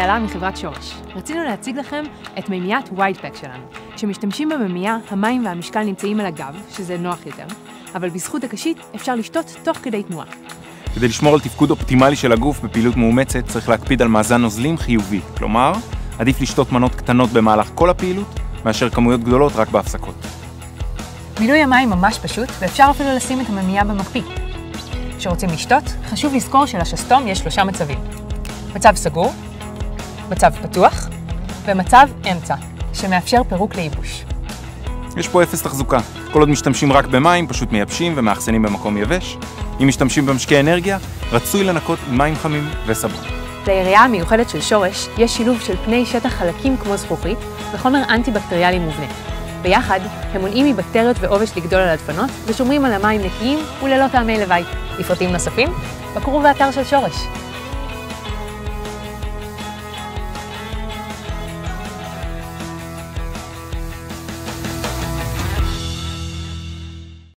ואלה מחברת שורש. רצינו להציג לכם את מימיית וויידפק שלנו. כשמשתמשים במימייה, המים והמשקל נמצאים על הגב, שזה נוח יותר, אבל בזכות הקשית אפשר לשתות תוך כדי תנועה. כדי לשמור על תפקוד אופטימלי של הגוף בפעילות מאומצת, צריך להקפיד על מאזן נוזלים חיובי. כלומר, עדיף לשתות מנות קטנות במהלך כל הפעילות, מאשר כמויות גדולות רק בהפסקות. מילוי המים ממש פשוט, ואפשר אפילו לשים את המימייה במקפיא. כשרוצים לשתות, חשוב לזכור שלשסתום יש 3 מצבים. מצב סגור, מצב פתוח, ומצב אמצע, שמאפשר פירוק לייבוש. יש פה 0 תחזוקה. כל עוד משתמשים רק במים, פשוט מייבשים ומאחסנים במקום יבש. אם משתמשים במשקי אנרגיה, רצוי לנקות עם מים חמים וסבון. ליריעה המיוחדת של שורש יש שילוב של פני שטח חלקים כמו זכוכית וחומר אנטי-בקטריאלי מובנה. ביחד הם מונעים מבקטריות ועובש לגדול על הדפנות ושומרים על המים נקיים וללא טעמי לוואי. לפרטים נוספים, בקרו באתר של שורש.